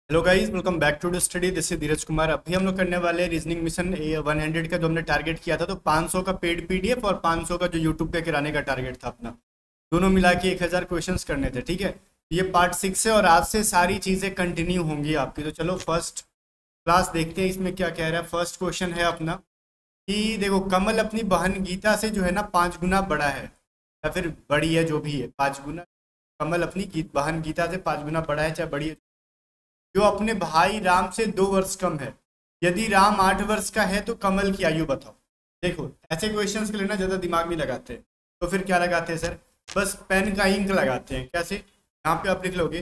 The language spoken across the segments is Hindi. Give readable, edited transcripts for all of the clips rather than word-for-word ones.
Hello guys, welcome back to the study. This is Dheeraj Kumar. अभी हम लोग करने वाले रीजनिंग मिशन 100 का जो हमने टारगेट किया था, तो 500 का पेड पीडीएफ और 500 का जो यूट्यूब पे कराने का टारगेट था अपना, दोनों मिला के 1000 क्वेश्चंस करने थे। ठीक है, ये पार्ट 6 है और आज से सारी चीज़ें कंटिन्यू होंगी आपकी। तो चलो फर्स्ट क्लास देखते हैं इसमें क्या कह रहा है। फर्स्ट क्वेश्चन है अपना कि देखो, कमल अपनी बहन गीता से जो है ना 5 गुना बड़ा है, या फिर बड़ी है, जो भी है 5 गुना। कमल अपनी बहन गीता से 5 गुना बड़ा है, चाहे बड़ी है, जो अपने भाई राम से 2 वर्ष कम है। यदि राम 8 वर्ष का है तो कमल की आयु बताओ। देखो, ऐसे क्वेश्चंस के लिए ना ज़्यादा दिमाग नहीं लगाते, तो फिर क्या लगाते हैं सर, बस पेन का इंक लगाते हैं। कैसे, यहाँ पे आप लिख लोगे,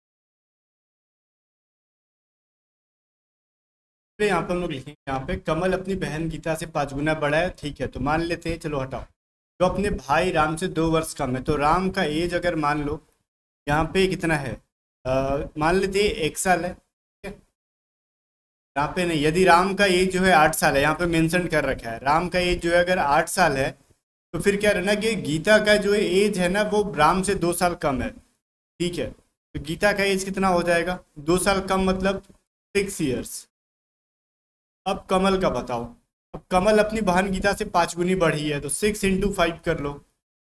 तो यहाँ पे हम लोग लिखेंगे, यहाँ पे कमल अपनी बहन गीता से 5 गुना बड़ा है। ठीक है, तो मान लेते हैं, चलो हटाओ, जो अपने भाई राम से 2 वर्ष कम है, तो राम का एज अगर मान लो यहाँ पे कितना है, मान लेते हैं 1 साल है। ठीक है, यहाँ पे नहीं, यदि राम का एज जो है 8 साल है, यहाँ पे मेंशन कर रखा है राम का एज जो है अगर 8 साल है, तो फिर क्या रहना कि गीता का जो एज है ना वो राम से 2 साल कम है। ठीक है, तो गीता का एज कितना हो जाएगा, 2 साल कम, मतलब 6 ईयर्स। अब कमल का बताओ। अब कमल अपनी बहन गीता से 5 गुनी बढ़ी है, तो 6 × 5 कर लो,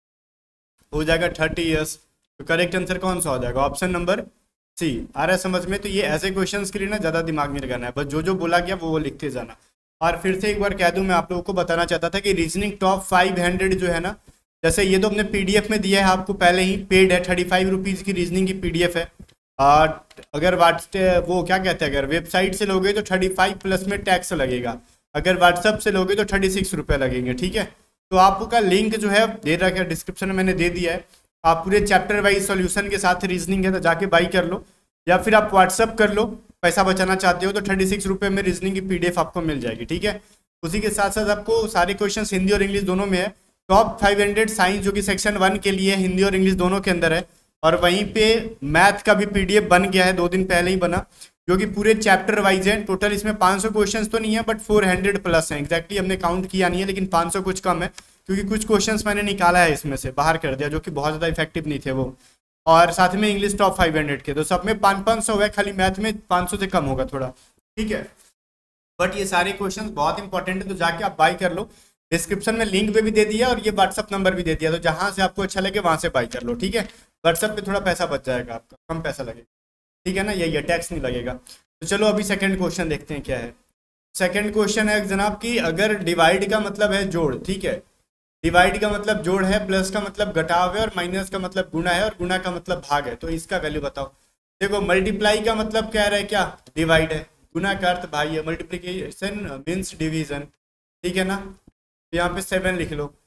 हो जाएगा 30 ईयर्स। तो करेक्ट आंसर कौन सा हो जाएगा, ऑप्शन नंबर सी। आ रहा है समझ में। तो ये ऐसे क्वेश्चंस के लिए ना ज़्यादा दिमाग नहीं लगाना है, बस जो जो बोला गया वो लिखते जाना। और फिर से एक बार कह दूं, मैं आप लोगों को बताना चाहता था कि रीजनिंग टॉप 500 जो है ना, जैसे ये तो अपने पीडीएफ में दिया है आपको पहले ही, पेड है, 35 रुपीज़ की रीजनिंग की पीडीएफ है। और अगर वो क्या कहते हैं, अगर वेबसाइट से लोगे तो 35 प्लस में टैक्स लगेगा, अगर व्हाट्सअप से लोगे तो 36 रुपये लगेंगे। ठीक है, तो आपका लिंक जो है दे रखा है डिस्क्रिप्शन में, मैंने दे दिया है। आप पूरे चैप्टर वाइज सॉल्यूशन के साथ रीजनिंग है तो जाके बाई कर लो, या फिर आप व्हाट्सअप कर लो। पैसा बचाना चाहते हो तो 36 रुपये में रीजनिंग की पीडीएफ आपको मिल जाएगी। ठीक है, उसी के साथ साथ आपको सारे क्वेश्चन हिंदी और इंग्लिश दोनों में है। टॉप 500 साइंस जो कि सेक्शन 1 के लिए हिंदी और इंग्लिश दोनों के अंदर है, और वहीं पे मैथ का भी पीडीएफ बन गया है, 2 दिन पहले ही बना, जो कि पूरे चैप्टर वाइज है। टोटल इसमें 500 क्वेश्चंस तो नहीं है, बट 400 प्लस हैं। एग्जैक्टली हमने काउंट किया नहीं है, लेकिन 500 कुछ कम है, क्योंकि कुछ क्वेश्चंस मैंने निकाला है इसमें से, बाहर कर दिया, जो कि बहुत ज़्यादा इफेक्टिव नहीं थे वो। और साथ में इंग्लिश टॉप 500 के, तो सब में 500 है, खाली मैथ में 500 से कम होगा थोड़ा। ठीक है, बट ये सारे क्वेश्चंस बहुत इंपॉर्टेंट है, तो जाके आप बाई कर लो। डिस्क्रिप्शन में लिंक पे भी दे दिया और ये व्हाट्सअप नंबर भी दे दिया, तो जहां से आपको अच्छा लगे वहां से बाई कर लो। ठीक है, व्हाट्सअप पे थोड़ा पैसा बच जाएगा आपका, कम पैसा लगेगा। ठीक है ना, यही है, टैक्स नहीं लगेगा। तो चलो अभी सेकंड क्वेश्चन देखते हैं क्या है। सेकंड क्वेश्चन है जनाब कि अगर डिवाइड का मतलब है जोड़, ठीक है, डिवाइड का मतलब जोड़ है, प्लस का मतलब घटाव है, और माइनस का मतलब गुणा है, और गुणा का मतलब भाग है, तो इसका वैल्यू बताओ। देखो, मल्टीप्लाई का मतलब कह रहा है क्या, डिवाइड है, गुना का अर्थ भाई है, मल्टीप्लीकेशन मीन्स डिवीजन। ठीक है ना, तो यहाँ पे 7 लिख लो,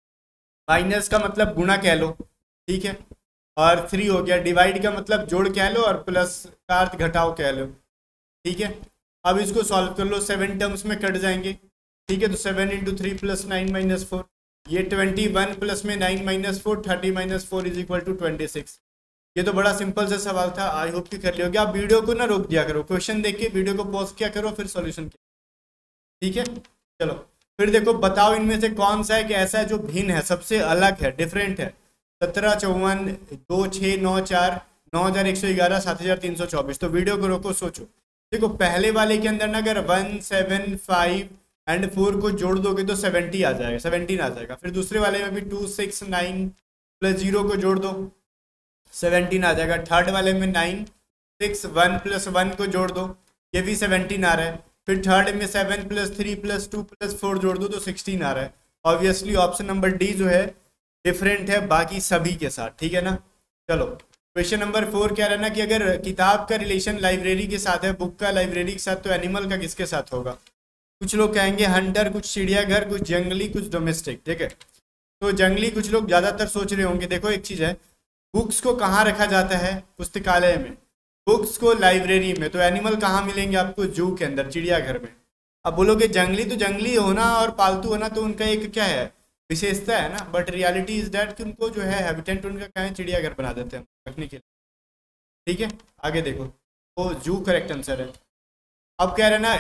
माइनस का मतलब गुणा कह लो। ठीक है, और 3 हो गया, डिवाइड का मतलब जोड़ कह लो, और प्लस का अर्थ घटाओ कह लो। ठीक है, अब इसको सॉल्व कर लो, 7 टर्म्स में कट जाएंगे। ठीक है, तो 7 × 3 + 9 - 4, ये 21 प्लस में 9 - 4, 30 - 4 = 26। ये तो बड़ा सिंपल सा सवाल था, आई होप कि कर लियोगे। आप वीडियो को ना रोक दिया करो, क्वेश्चन देख के वीडियो को पॉज किया करो, फिर सॉल्यूशन किया। ठीक है, चलो फिर देखो, बताओ इनमें से कौन सा है कि ऐसा है जो भिन्न है, सबसे अलग है, डिफरेंट है। 17, 54, 2, 6, 9, 4, 9111, 7324। तो वीडियो को रोको, सोचो। देखो, पहले वाले के अंदर ना अगर 1, 7, 5 एंड 4 को जोड़ दोगे तो 70 आ जाएगा, 17 आ जाएगा। फिर दूसरे वाले में भी 2, 6, 9 + 0 को जोड़ दो, 17 आ जाएगा। थर्ड वाले में 9, 6, 1 + 1 को जोड़ दो, ये भी 17 आ रहा है। फिर थर्ड में 7 + 3 + 2 + 4 जोड़ दो तो 16 आ रहा है। ऑब्वियसली ऑप्शन नंबर डी जो है डिफरेंट है बाकी सभी के साथ। ठीक है ना, चलो क्वेश्चन नंबर 4 क्या रहना कि अगर किताब का रिलेशन लाइब्रेरी के साथ है, बुक का लाइब्रेरी के साथ, तो एनिमल का किसके साथ होगा। कुछ लोग कहेंगे हंटर, कुछ चिड़ियाघर, कुछ जंगली, कुछ डोमेस्टिक। ठीक है, तो जंगली कुछ लोग ज़्यादातर सोच रहे होंगे। देखो, एक चीज़ है, बुक्स को कहाँ रखा जाता है, पुस्तकालय में, बुक्स को लाइब्रेरी में, तो एनिमल कहाँ मिलेंगे आपको, जू के अंदर, चिड़ियाघर में। अब बोलोगे जंगली, तो जंगली होना और पालतू होना तो उनका एक क्या है, विशेषता है ना, बट रियलिटी इज दैट कि उनको जो है हैबिटेंट उनका क्या है, चिड़ियाघर बना देते हैं रखने के लिए। ठीक है, आगे देखो, वो जू करेक्ट आंसर है। अब कह रहे हैं ना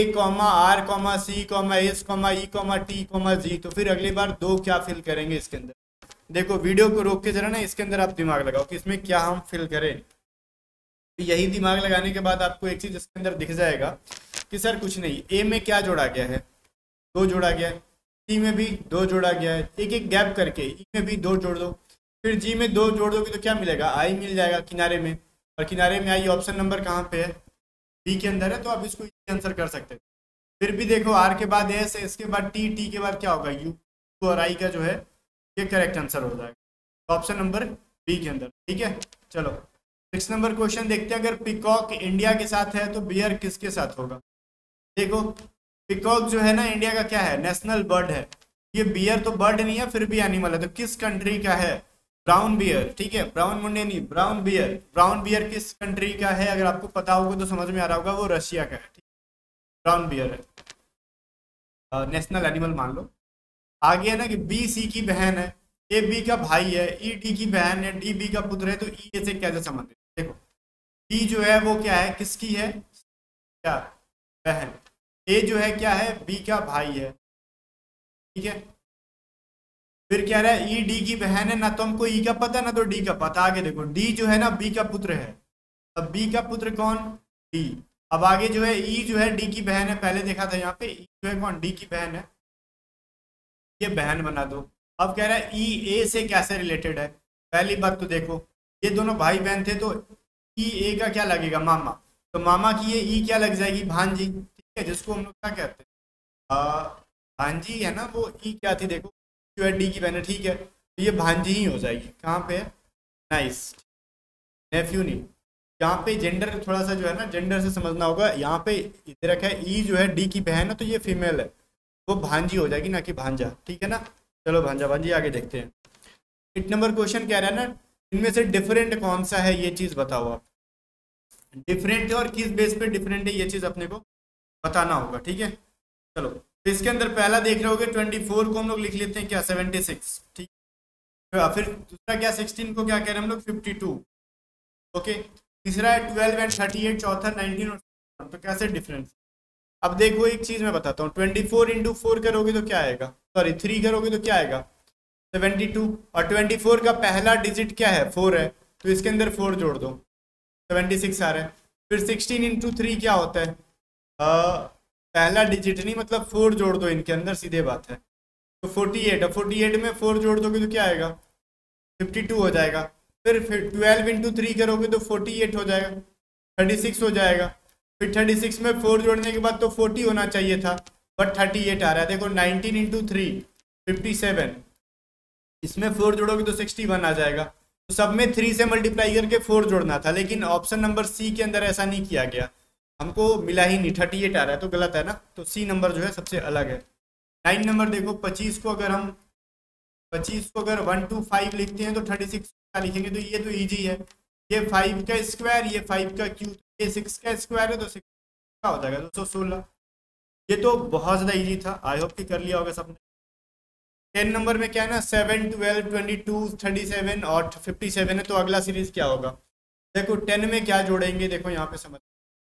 A, R, C, S, E, T, G, तो फिर अगली बार 2 क्या फिल करेंगे इसके अंदर। देखो, वीडियो को रोक के जरा ना इसके अंदर आप दिमाग लगाओ कि इसमें क्या हम फिल करें। तो यही दिमाग लगाने के बाद आपको एक चीज इसके अंदर दिख जाएगा कि सर कुछ नहीं, ए में क्या जोड़ा गया है, दो जोड़ा गया है, सी में भी दो जोड़ा गया है, एक एक गैप करके ई में भी दो जोड़ दो, फिर जी में दो जोड़ दोगे तो क्या मिलेगा, आई मिल जाएगा किनारे में, और किनारे में आई ऑप्शन नंबर कहाँ पे है, बी के अंदर है, तो आप इसको आंसर कर सकते हैं। फिर भी देखो आर के बाद एस, इसके बाद टी, टी के बाद क्या होगा यू, और आई का जो है ये करेक्ट आंसर हो जाएगा, तो ऑप्शन नंबर बी के अंदर। ठीक है, चलो 6 नंबर क्वेश्चन देखते हैं। अगर पिकॉक इंडिया के साथ है तो बियर किसके साथ होगा। देखो पिकॉक जो है ना इंडिया का क्या है, नेशनल बर्ड है। ये बियर तो बर्ड नहीं है फिर भी एनिमल है, तो किस कंट्री का है, ब्राउन बियर। ठीक है, ब्राउन मुंडे नहीं, ब्राउन बियर। ब्राउन बियर किस कंट्री का है, अगर आपको पता होगा तो समझ में आ रहा होगा, वो रशिया का है। ब्राउन बियर है, नेशनल एनिमल मान लो। आगे है ना कि बी सी की बहन है, ए बी का भाई है, ई डी की बहन है, डी बी का पुत्र है, तो ई ए से कैसे संबंधित। देखो बी जो है वो क्या है, किसकी है, क्या, बहन। ए जो है क्या है, बी का भाई है। ठीक है, फिर क्या रहा है, ई डी की बहन है ना, तो हमको ई का पता ना तो डी का पता। आगे देखो डी जो है ना बी का पुत्र है, अब बी का पुत्र कौन, डी। अब आगे जो है ई जो है डी की बहन है, पहले देखा था यहाँ पे, ई जो है कौन, डी की बहन है, ये बहन बना दो। अब कह रहा है ई ए से कैसे रिलेटेड है। पहली बात तो देखो ये दोनों भाई बहन थे, तो ई ए का क्या लगेगा, मामा, तो मामा की ये ई क्या लग जाएगी, भांजी। ठीक है, जिसको हम लोग क्या कहते हैं, भांजी है ना, वो ई क्या थी, देखो जो है डी की बहन है। ठीक है, तो ये भांजी ही हो जाएगी। कहाँ पे है, नाइस, नेफ्यू नहीं। यहाँ पे जेंडर थोड़ा सा जो है ना, जेंडर से समझना होगा। यहाँ पे इधर रखा है ई जो है डी की बहन है, तो ये फीमेल है, वो भांजी हो जाएगी ना कि भांजा। ठीक है ना, चलो भांजा भांजी आगे देखते हैं। 8 नंबर क्वेश्चन कह रहा है ना, इनमें से डिफरेंट कौन सा है, ये चीज बताओ आप। डिफरेंट है और किस बेस पे डिफरेंट है, ये चीज अपने को बताना होगा। ठीक है, चलो तो इसके अंदर पहला देख रहे होगे 24 को हम लोग लिख लेते हैं क्या, 76। ठीक, फिर दूसरा क्या, 16 को क्या कह रहे हैं हम लोग, 52। ओके, तीसरा है 12 एंड 38, चौथा 19 और, तो कैसे डिफरेंस। अब देखो एक चीज मैं बताता हूँ, 24 इंटू 4 करोगे तो क्या आएगा, सॉरी 3 करोगे तो क्या आएगा, 72। और 24 का पहला डिजिट क्या है, 4 है, तो इसके अंदर 4 जोड़ दो, 76 आ रहा है। फिर 16 इंटू 3 क्या होता है, पहला डिजिट नहीं, मतलब 4 जोड़ दो इनके अंदर, सीधे बात है, तो 48 है। 48 में 4 जोड़ दोगे तो क्या आएगा, 52 हो जाएगा। फिर 12 इंटू 3 करोगे तो 48 हो जाएगा, 36 हो जाएगा। फिर 36 में 4 जोड़ने के बाद तो 40 होना चाहिए था, बट 38 आ रहा है। देखो 19 इंटू 3 57, इसमें 4 जोड़ोगे तो 61 आ जाएगा। तो सब में 3 से मल्टीप्लाई करके 4 जोड़ना था, लेकिन ऑप्शन नंबर सी के अंदर ऐसा नहीं किया गया, हमको मिला ही नहीं, 38 आ रहा है, तो गलत है ना, तो सी नंबर जो है सबसे अलग है। 9 नंबर देखो, 25 को अगर 1 to 5 लिखते हैं तो 36 का लिखेंगे, तो ये तो ईजी है, ये 5 का स्क्वायर, ये 5 का क्यूब, ये 6 का स्क्वायर है, तो 6 का हो जाएगा 216। ये तो बहुत ज़्यादा ईजी था, आई होप कि कर लिया होगा सबने। 10 नंबर में क्या है ना, 7, 12, 22, 37 और 57 है, तो अगला सीरीज क्या होगा। देखो 10 में क्या जोड़ेंगे, देखो यहाँ पे समझ,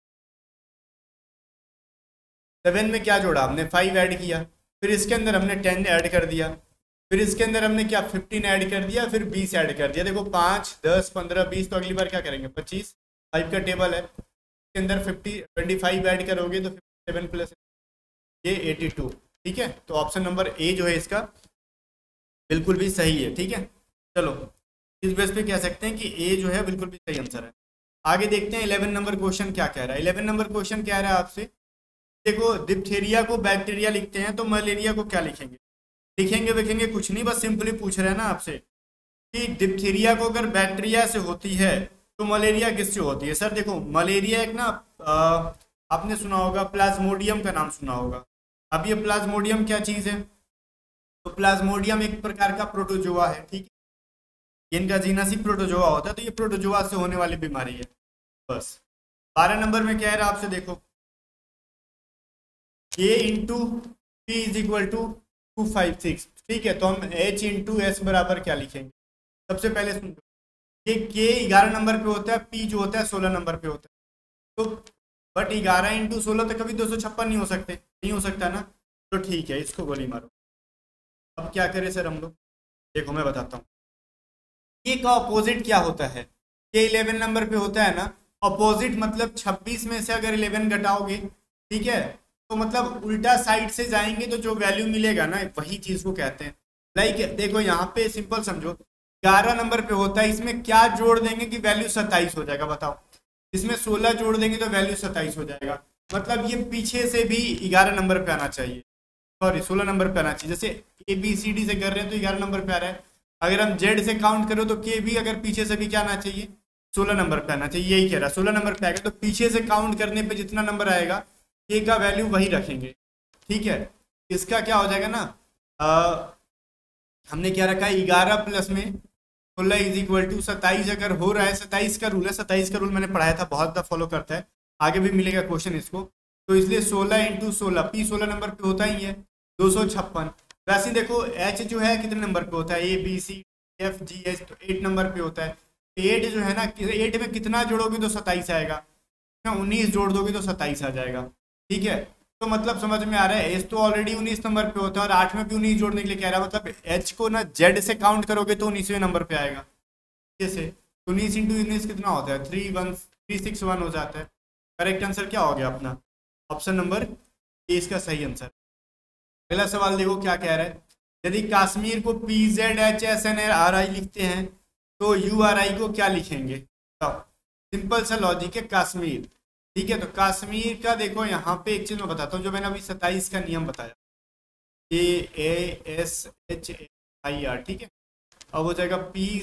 7 में क्या जोड़ा हमने, 5 ऐड किया, फिर इसके अंदर हमने 10 ऐड कर दिया, फिर इसके अंदर हमने क्या 15 ऐड कर दिया, फिर 20 ऐड कर दिया। देखो 5, 10, 15, 20, तो अगली बार क्या करेंगे 25। 5 का टेबल है, इसके अंदर 25 ऐड करोगे तो 57 प्लस ये 82। ठीक है, तो ऑप्शन नंबर ए जो है इसका बिल्कुल भी सही है। ठीक है, चलो इस बेस पे कह सकते हैं कि ए जो है बिल्कुल भी सही आंसर है। आगे देखते हैं 11 नंबर क्वेश्चन क्या कह रहा है। 11 नंबर क्वेश्चन कह रहा है आपसे, देखो डिप्थीरिया को बैक्टीरिया लिखते हैं, तो मलेरिया को क्या लिखेंगे, लिखेंगे कुछ नहीं, बस सिंपली पूछ रहे हैं ना आपसे कि डिप्थीरिया को अगर बैक्टीरिया से होती है तो मलेरिया किससे होती है। सर देखो मलेरिया एक ना आपने सुना होगा प्लाज्मोडियम का नाम सुना होगा। अब ये प्लाज्मोडियम क्या चीज़ है, तो प्लाज्मोडियम एक प्रकार का प्रोटोजोआ है। ठीक है, इनका जीनस ही प्रोटोजोआ होता है, तो ये प्रोटोजोआ से होने वाली बीमारी है बस। 12 नंबर में क्या है आपसे, देखो a into P is equal to 256। ठीक है, तो हम h इंटू एस बराबर क्या लिखेंगे, सबसे पहले सुन लो, ये k 11 नंबर पे होता है, p जो होता है 16 नंबर पे होता है, तो बट 11 इंटू 16 तो कभी 256 नहीं हो सकते, नहीं हो सकता ना, तो ठीक है इसको गोली मारो। अब क्या करें सर हम लोग, देखो मैं बताता हूँ, ये का ऑपोजिट क्या होता है, ये 11 नंबर पे होता है ना, अपोजिट मतलब 26 में से अगर 11 घटाओगे, ठीक है, तो मतलब उल्टा साइड से जाएंगे तो जो वैल्यू मिलेगा ना वही चीज को कहते हैं। लाइक देखो यहाँ पे सिंपल समझो, 11 नंबर पे होता है, इसमें क्या जोड़ देंगे कि वैल्यू 27 हो जाएगा, बताओ। इसमें 16 जोड़ देंगे तो वैल्यू 27 हो जाएगा। मतलब ये पीछे से भी 11 नंबर पे आना चाहिए, सॉरी 16 नंबर पे आना चाहिए। जैसे ABCD से कर रहे हैं तो 11 नंबर पे आ रहा है। अगर हम जेड से काउंट करो तो के भी अगर पीछे से भी क्या आना चाहिए, 16 नंबर पे आना चाहिए। यही कह रहा है 16 नंबर पे आएगा, तो पीछे से काउंट करने पे जितना नंबर आएगा के का वैल्यू वही रखेंगे, ठीक है। इसका क्या हो जाएगा ना, हमने क्या रखा है 11 प्लस में 16 इज इक्वल टू 27 अगर हो रहा है, 27 का रूल है, 27 का रूल मैंने पढ़ाया था, बहुत ज़्यादा फॉलो करता है, आगे भी मिलेगा क्वेश्चन इसको। तो इसलिए 16 इंटू 16, पी 16 नंबर पे होता ही है 256। वैसे देखो एच जो है कितने नंबर पे होता है, ABCDFGH, तो 8 नंबर पे होता है। 8 जो है ना, 8 में कितना जोड़ोगे तो 27 आएगा, 19 जोड़ दोगे तो 27 आ जाएगा, ठीक है। तो मतलब समझ में आ रहा है, एच तो ऑलरेडी 19 नंबर पे होता है और 8 में भी 19 जोड़ने के लिए कह रहा है, मतलब एच को ना जेड से काउंट करोगे तो 19वें नंबर पे आएगा। जैसे 19 इंटू 19 कितना होता है, 361 हो जाता है। करेक्ट आंसर क्या हो गया अपना, ऑप्शन नंबर ए इसका सही आंसर। अगला सवाल देखो क्या कह रहा है, यदि कश्मीर को PZHSNRI लिखते हैं तो URI को क्या लिखेंगे, तो सिंपल सा लॉजिक है, कश्मीर, ठीक है। तो कश्मीर का देखो यहाँ पे एक चीज मैं बताता हूँ, जो मैंने अभी 27 का नियम बताया, KASHAIR, ठीक है। अब हो जाएगा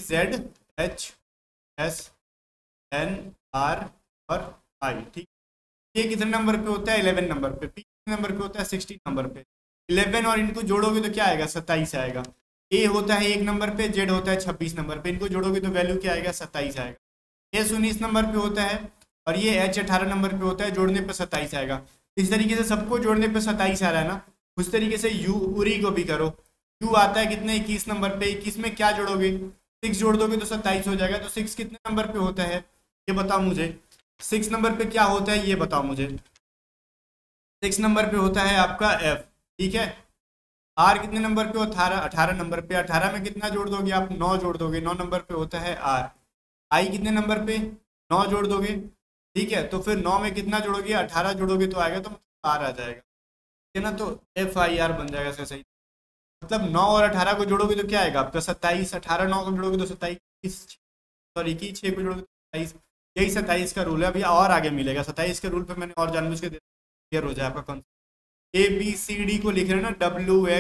PZHSNRI, ठीक। ये कितने नंबर पे होता है, 11 नंबर पे। पी नंबर पे होता है 16 नंबर पे। 11 और इनको जोड़ोगे तो क्या आएगा, 27 आएगा। ए होता है 1 नंबर पे, जेड होता है 26 नंबर पे, इनको जोड़ोगे तो वैल्यू क्या आएगा, 27 आएगा। एस 19 नंबर पे होता है और ये एच 18 नंबर पे होता है, जोड़ने पे 27 आएगा। इस तरीके से सबको जोड़ने पे 27 आ रहा है ना, उस तरीके से यू उरी को भी करो। यू आता है कितने, 21 नंबर पे, 21 में क्या जोड़ोगे, 6 जोड़ दोगे तो 27 हो जाएगा। तो 6 कितने नंबर पे होता है ये बताओ मुझे, 6 नंबर पे क्या होता है ये बताओ मुझे। 6 नंबर पे होता है आपका एफ, ठीक है। आर कितने नंबर पे, 18 नंबर पे। 18 में कितना जोड़ दोगे आप, 9 जोड़ दोगे, 9 नंबर पे होता है आर। आई कितने नंबर पे, 9 जोड़ दोगे, ठीक है। तो फिर 9 में कितना जोड़ोगे, 18 जोड़ोगे तो आएगा, तो आर आ जाएगा, ठीक है ना। तो FIR बन जाएगा इसका सही। मतलब 9 और 18 को जोड़ोगे तो क्या आएगा आपका 27, 18 9 को जोड़ोगे तो 27, सॉरी 21 6 को जोड़ोगे तो 27। यही 27 का रूल है। अभी और आगे मिलेगा 27 के रूल पे, मैंने और जानबूझ के क्लियर हो जाए आपका कॉन्सेप्ट। ABCD को लिख रहे हैं ना,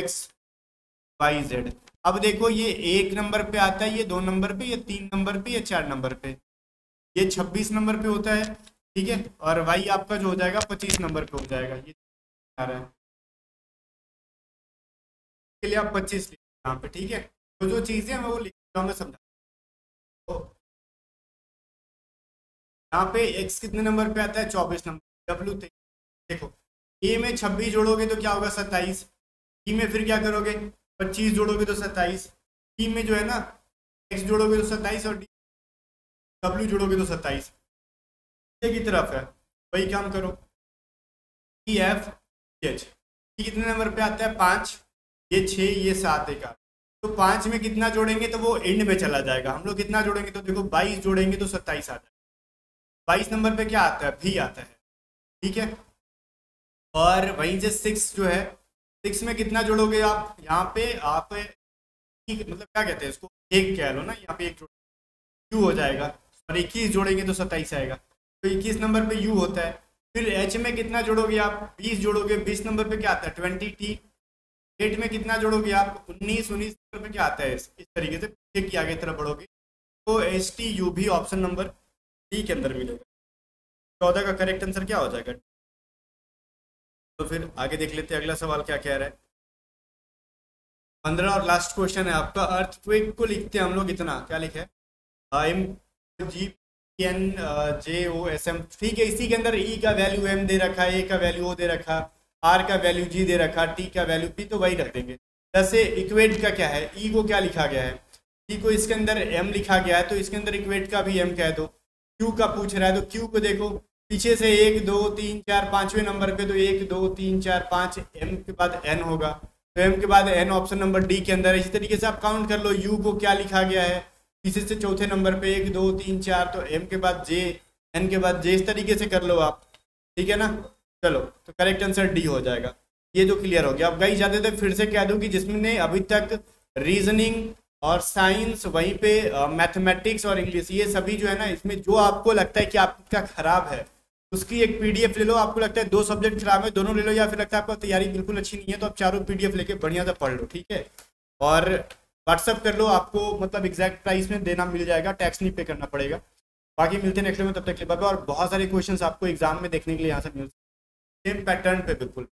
WXYZ। अब देखो ये 1 नंबर पे आता है, ये 2 नंबर पे, ये 3 नंबर पे, ये 4 नंबर पे, ये 26 नंबर पे होता है, ठीक है। और Y आपका जो हो जाएगा 25 नंबर पे हो जाएगा, ये आ रहा है के लिए आप 25 लिख यहाँ पे, ठीक है। तो जो चीजें हैं मैं वो लिख रहा हूँ, मैं समझा। तो यहाँ पे X कितने नंबर पे आता है, 24 नंबर। W देखो ए में 26 जोड़ोगे तो क्या होगा 27, ई में फिर क्या करोगे 25 जोड़ोगे तो 27, ई में जो है ना एक्स जोड़ोगे तो 27 और डब्ल्यू जोड़ोगे तो 27, की तरफ है वही काम करो। EFH कितने नंबर पे आता है 5, ये 6 ये 7 एक 8। तो 5 में कितना जोड़ेंगे तो वो एंड में चला जाएगा। हम लोग कितना जोड़ेंगे तो देखो 22 जोड़ेंगे तो 27 आ जाएगा। 22 नंबर पे क्या आता है, भी आता है, ठीक है। और वहीं से 6 जो है, 6 में कितना जोड़ोगे आप, यहाँ पे आप मतलब क्या कहते हैं इसको, एक कह लो ना, यहाँ पे एक जोड़ यू हो जाएगा और 21 जोड़ेंगे तो 27 आएगा। तो 21 नंबर पे यू होता है। फिर एच में कितना जोड़ोगे आप, 20 जोड़ोगे, 20 नंबर पे क्या आता है 20T। 8 में कितना जोड़ोगे आप 19 नंबर पे क्या आता है, इस तरीके से पीछे की आगे तरफ बढ़ोगे तो STU भी ऑप्शन नंबर डी के अंदर मिलेगा। 14 का करेक्ट आंसर क्या हो जाएगा। तो फिर आगे देख लेते हैं अगला सवाल क्या कह रहा है। 15 और लास्ट क्वेश्चन है आपका, अर्थक्वेक को लिखते हैं हम लोग इतना, क्या लिखे है MGPNJOSM, ठीक है। इसी के अंदर ई का वैल्यू M दे रखा है, ए का वैल्यू O दे रखा, आर का वैल्यू G दे रखा, टी का वैल्यू P, तो वही रख देंगे। जैसे इक्वेट का क्या है, ई को क्या लिखा गया है, ई को इसके अंदर M लिखा गया है, तो इसके अंदर इक्वेट का भी M कह दो। क्यू का पूछ रहा है तो क्यू को देखो पीछे से 1 2 3 4 5वें नंबर पे, तो 1 2 3 4 5, M के बाद N होगा, तो M के बाद N ऑप्शन नंबर डी के अंदर है। इसी तरीके से आप काउंट कर लो, U को क्या लिखा गया है पीछे से चौथे नंबर पे 1 2 3 4, तो M के बाद J, एन के बाद जे, इस तरीके से कर लो आप, ठीक है ना। चलो तो करेक्ट आंसर डी हो जाएगा। ये तो क्लियर हो गया। अब गई जाते थे फिर से कह दूं कि जिसने अभी तक रीजनिंग और साइंस, वहीं पे मैथमेटिक्स और इंग्लिश, ये सभी जो है ना, इसमें जो आपको लगता है कि आपका खराब है उसकी एक पीडीएफ ले लो। आपको लगता है 2 सब्जेक्ट खराब है, दोनों ले लो, या फिर लगता है आपको तैयारी बिल्कुल अच्छी नहीं है तो आप चारों पीडीएफ लेके बढ़िया से पढ़ लो, ठीक है। और व्हाट्सअप कर लो, आपको मतलब एग्जैक्ट प्राइस में देना मिल जाएगा, टैक्स नहीं पे करना पड़ेगा। बाकी मिलते हैं नेक्स्ट में, तब तक के लिए बाय बाय। और बहुत सारे क्वेश्चंस आपको एग्जाम में देखने के लिए यहाँ से मिल सेम पैटर्न पे बिल्कुल।